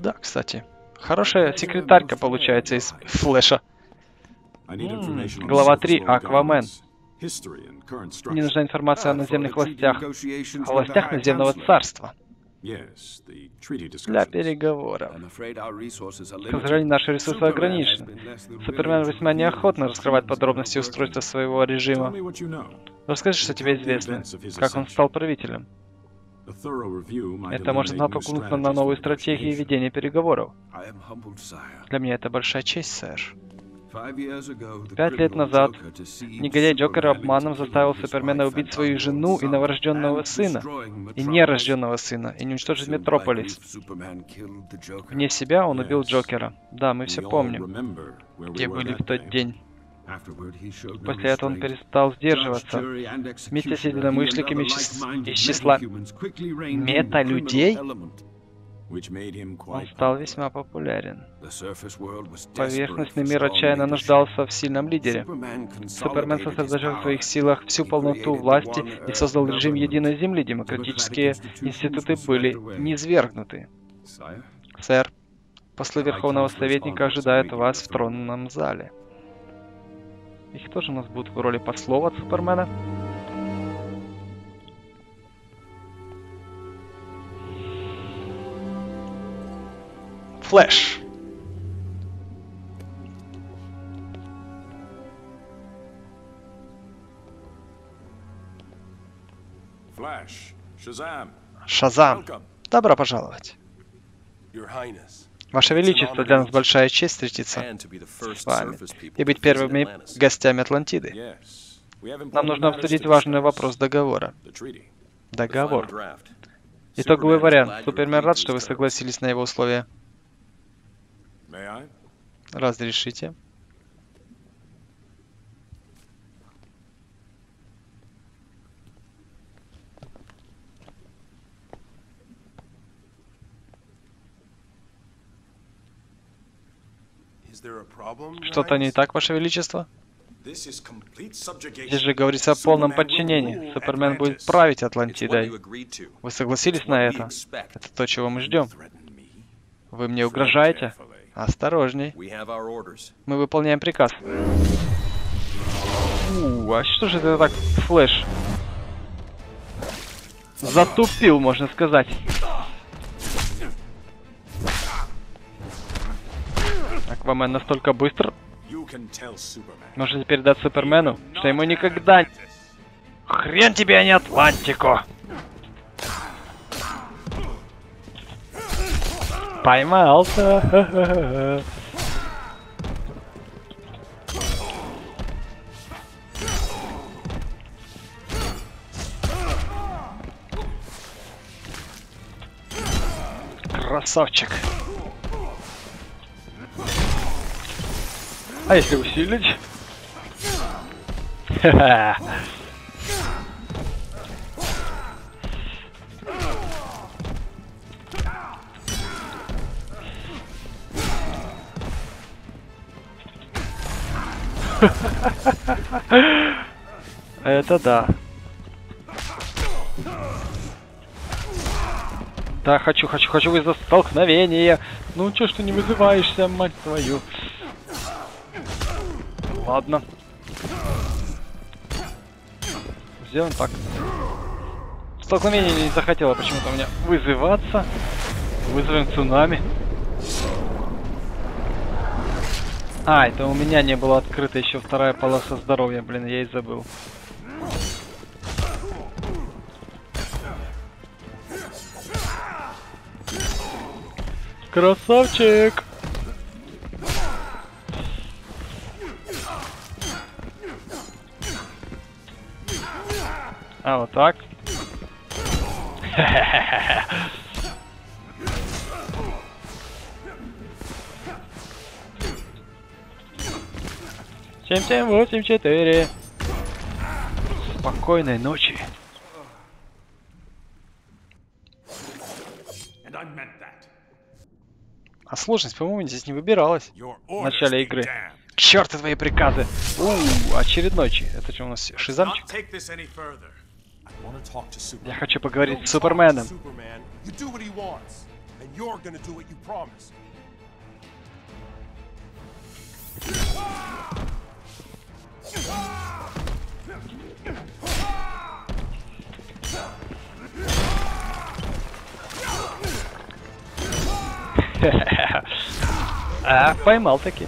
Да, кстати. Хорошая секретарка получается из Флэша. Глава 3. Аквамен. Мне нужна информация о наземных властях. О властях наземного царства. Для переговоров. К сожалению, наши ресурсы ограничены. Супермен весьма неохотно раскрывает подробности устройства своего режима. Расскажи, что тебе известно. Как он стал правителем. Это может натолкнуть на новую стратегию ведения переговоров. Для меня это большая честь, сэр. 5 лет назад негодяй Джокер обманом заставил Супермена убить свою жену и новорожденного сына, и нерожденного сына, и уничтожить Метрополис. Вне себя он убил Джокера. Да, мы все помним, где были в тот день. После этого он перестал сдерживаться. Вместе с единомышленниками из числа мета-людей он стал весьма популярен. Поверхностный мир отчаянно нуждался в сильном лидере. Супермен сосредоточил в своих силах всю полноту власти и создал режим единой земли. Демократические институты были низвергнуты. Сэр, послы Верховного Советника ожидают вас в тронном зале. И кто же у нас будет в роли послов от Супермена? Флэш. Шазам. Добро пожаловать. Ваше Величество, для нас большая честь встретиться с вами и быть первыми гостями Атлантиды. Нам нужно обсудить важный вопрос договора. Договор. Итоговый вариант. Супермен рад, что вы согласились на его условия. Разрешите. Что-то не так, Ваше Величество? Здесь же говорится о полном подчинении. Супермен будет править Атлантидой. Вы согласились на это? Это то, чего мы ждем. Вы мне угрожаете? Осторожней. Мы выполняем приказ. А что же это так, Флэш? Затупил, можно сказать. Аквамен настолько быстр. Можете передать Супермену, что ему никогда... Хрен тебе, а не Атлантику! Поймался! Красавчик! А если усилить? Ха-ха! Это да. Да, хочу вызвать столкновение. Ну чё ж ты не вызываешься, мать твою? Ладно. Сделаем так. Столкновение не захотело почему-то у меня вызываться. Вызовем цунами. А, это у меня не было открыта еще вторая полоса здоровья, блин, я и забыл. Красавчик! А, вот так. Семь, 8, 4. Спокойной ночи. А сложность, по-моему, здесь не выбиралась в начале игры. К черту твои приказы! Очередной это что у нас? Шизамчик? Я хочу поговорить с Суперменом. А, поймал таки.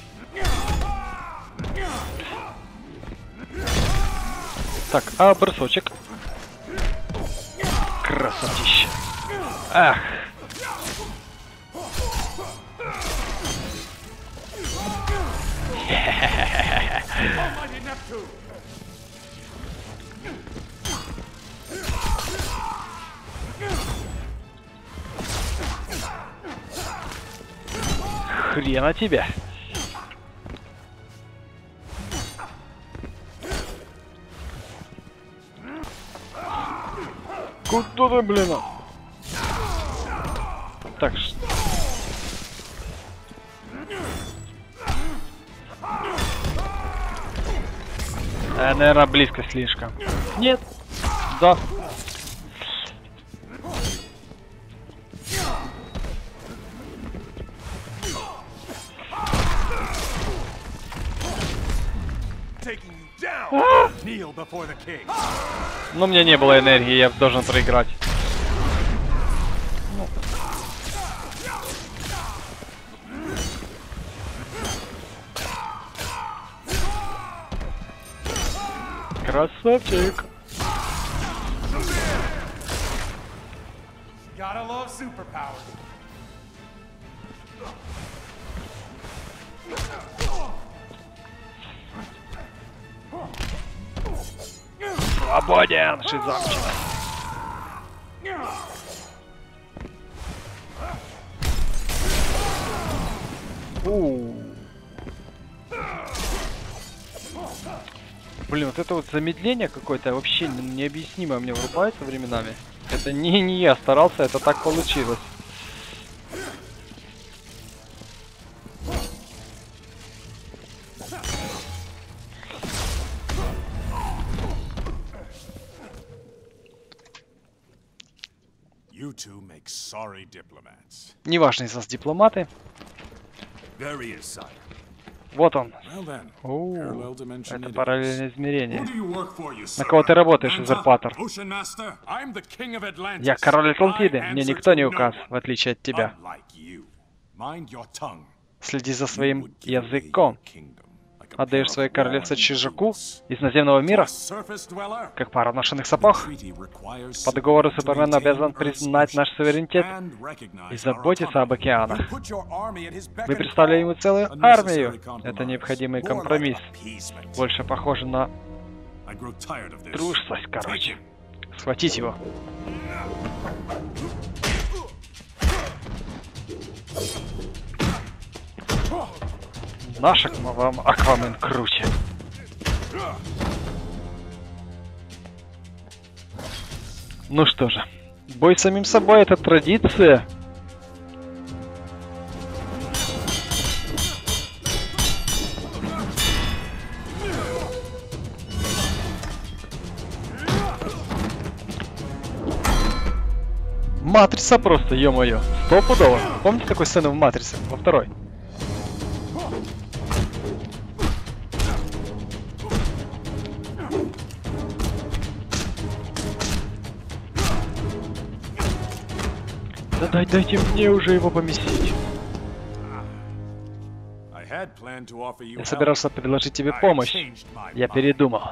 Так, а бросочек. Красотища. Ах. Хрена тебе. Куда ты, блин? Так. Наверное, близко слишком. Нет. Да. Но у меня не было энергии, я должен проиграть. Красавчик. Свободен, шизамчина. Блин, вот это вот замедление какое-то вообще необъяснимое мне врубается временами. Это не я старался, это так получилось. Неважно, из нас дипломаты. Вот он. Это параллельное измерение. На кого ты работаешь, Узурпатор? Я король Атлантиды. Мне никто не указ, в отличие от тебя. Следи за своим языком. Отдаешь свое королевство чужаку из наземного мира? Как пара ношенных сапог? По договору Супермен обязан признать наш суверенитет и заботиться об океанах. Вы представляете ему целую армию. Это необходимый компромисс. Больше похоже на трусость, короче. Схватить его. Наш Аквамен круче. Ну что же, бой с самим собой — это традиция. Матрица просто, ё-моё. Стопудово. Помните такую сцену в Матрице? Во второй. Да дайте мне уже его поместить. Я собирался предложить тебе помощь. Я передумал.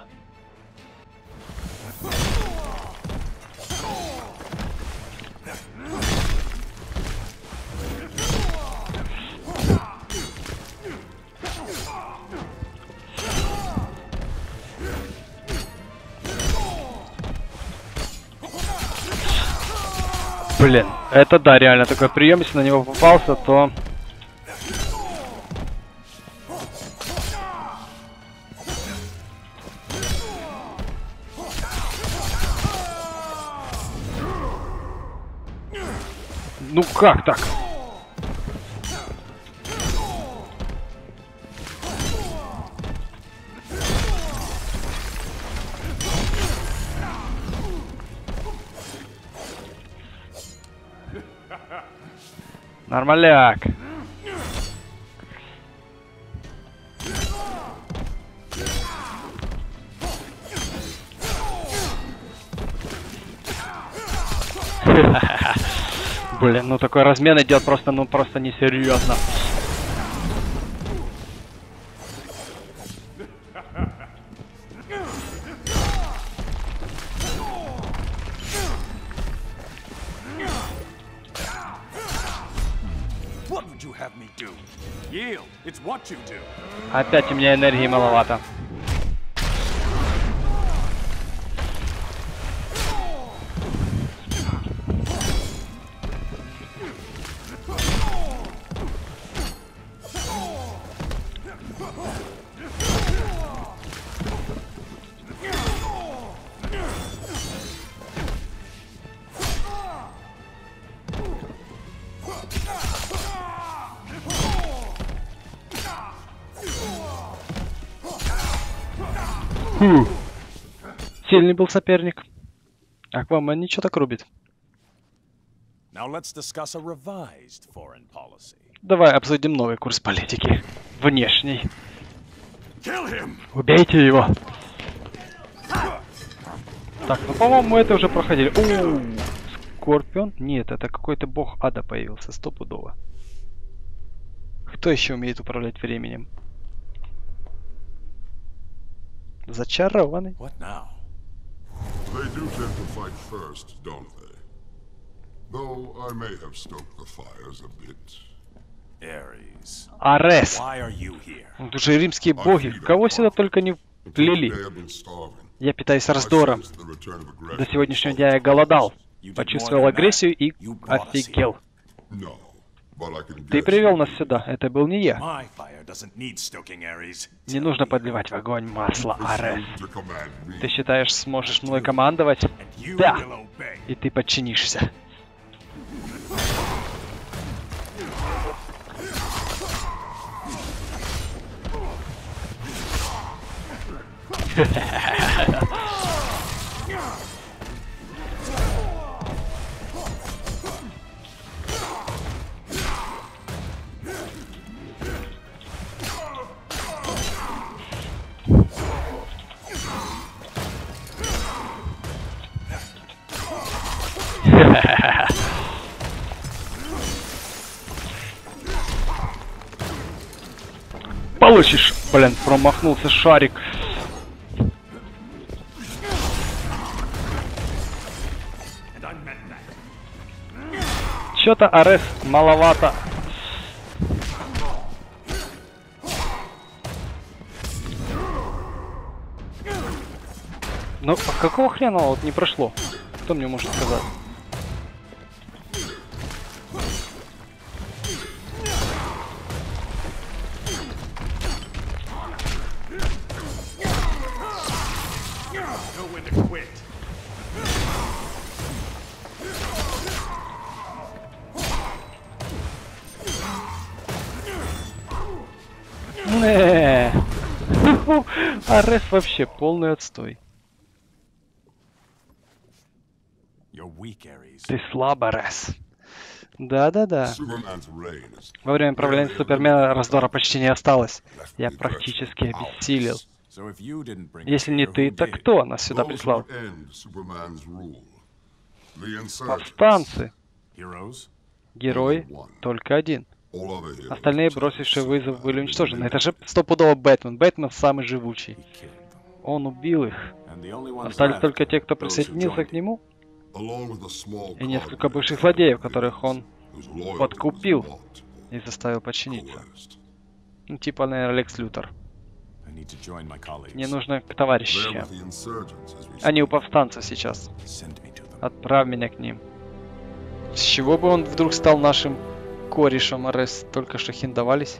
Блин, это да, реально такой прием, если на него попался, то... Ну как так? Нормаляк. Блин, ну такой размен идет просто, ну просто несерьезно. Опять у меня энергии маловато. Сильный был соперник. Аквамен ничего так рубит. Давай обсудим новый курс политики. Внешний. Убейте его. Так, ну по-моему это уже проходили. О, Скорпион? Нет, это какой-то бог ада появился, стопудово. Кто еще умеет управлять временем? Зачарованный. They do tend to fight first, don't they? Though I may have stoked the fires a bit. Ares. Арес. Why are you here? Тут же римские боги. Кого сюда только не плели. Я питаюсь раздором. До сегодняшнего дня я голодал. Почувствовал агрессию и офигел. Ты привел нас сюда. Это был не я. Не нужно подливать в огонь масло, Арес. Ты считаешь, сможешь мной командовать? Да. И ты подчинишься. Получишь, блин, промахнулся шарик. Чё-то Арес маловато. Ну, а какого хрена вот не прошло? Кто мне может сказать? Арес вообще полный отстой. Ты слаб, Арес. Да-да-да. Во время правления Супермена раздора почти не осталось. Я практически обессилел. Если не ты, то кто нас сюда прислал? Повстанцы. Герой только один. Остальные, бросившие вызов, были уничтожены. Это же стопудово Бэтмен. Бэтмен самый живучий. Он убил их. Остались только те, кто присоединился к нему. И несколько бывших злодеев, которых он подкупил и заставил подчиниться. Ну, типа, наверное, Лекс Лютер. Мне нужно к товарищам. Они у повстанцев сейчас. Отправь меня к ним. С чего бы он вдруг стал нашим корешем, Арес? Только что хиндовались.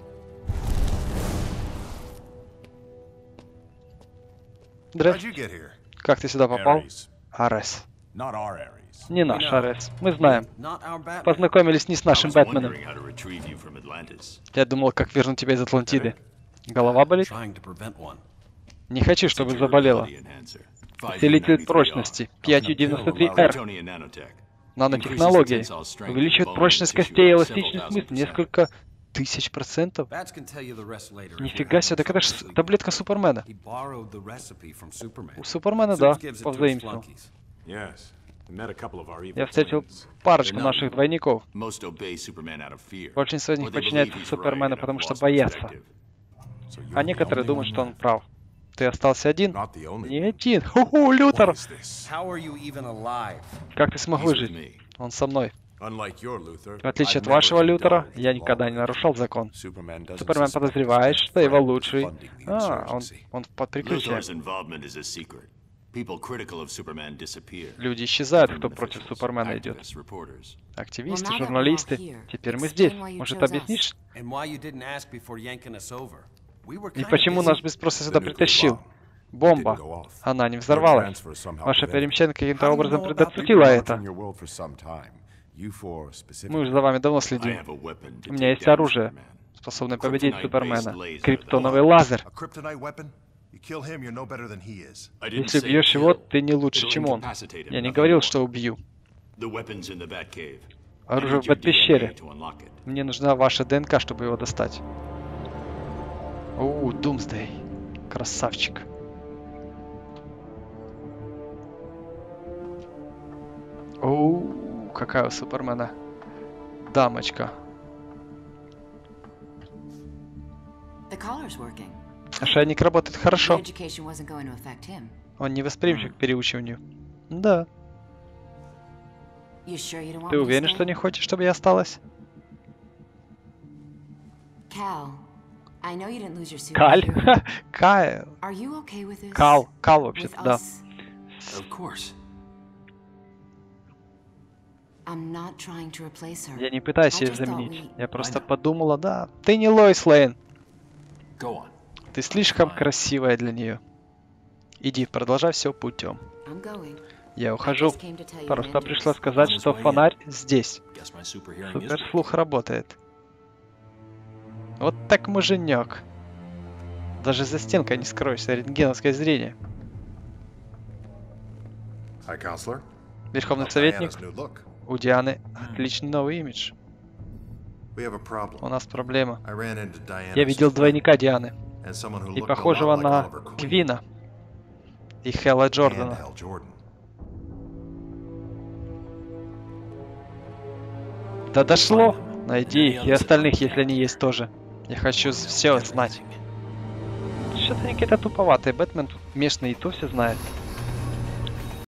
Здравствуйте. Как ты сюда попал? Арес. Не наш Арес. Мы знаем. Познакомились не с нашим Бэтменом. Я думал, как вернуть тебя из Атлантиды. Голова болит? Не хочу, чтобы заболела. Усилитель прочности. 593R. Нанотехнологии. Увеличивает прочность костей и эластичность мышц несколько тысяч процентов. Нифига себе, так это же таблетка Супермена. У Супермена, да, повзаимствовал. Я встретил парочку наших двойников. Большинство из них подчиняются Супермену, потому что боятся. А некоторые думают, что он прав. Ты остался один? Не один. Ху-ху, Лютер! Как ты смог выжить? Он со мной. В отличие от вашего Лютера, я никогда не нарушал закон. Супермен подозревает, что его лучший... он под прикрытием. Люди исчезают, кто против Супермена идет. Активисты, журналисты. Теперь мы здесь. Может, объяснишь? И почему нас без спроса сюда притащил? Бомба. Она не взорвалась. Ваша перемещение каким-то образом предотвратила это. Мы уже за вами давно следим. У меня есть оружие, способное победить Супермена. Криптоновый лазер. Если бьешь его, ты не лучше, чем он. Я не говорил, что убью. Оружие в Бэт-пещере. Мне нужна ваша ДНК, чтобы его достать. Оу, Думсдей. Красавчик. Оу, какая у Супермена дамочка. Ошейник работает хорошо. Он не восприимчив к переучиванию. Да. Ты уверен, что не хочешь, чтобы я осталась? Каль? Кайл. Кал, вообще-то, да. Я не пытаюсь ее заменить. Я просто подумала, да, ты не Лоис Лейн. Ты слишком красивая для нее. Иди, продолжай все путем. Я ухожу. Просто пришла сказать, что фонарь здесь. Суперслух работает. Вот так муженек. Даже за стенкой не скроешься, рентгеновское зрение. Верховный советник. У Дианы отличный новый имидж. У нас проблема. Я видел двойника Дианы. И похожего на Квина. И Хэлла Джордана. Да дошло. Найди их и остальных, если они есть тоже. Я хочу все знать. Что-то они какие-то туповатые. Бэтмен местный и то все знает.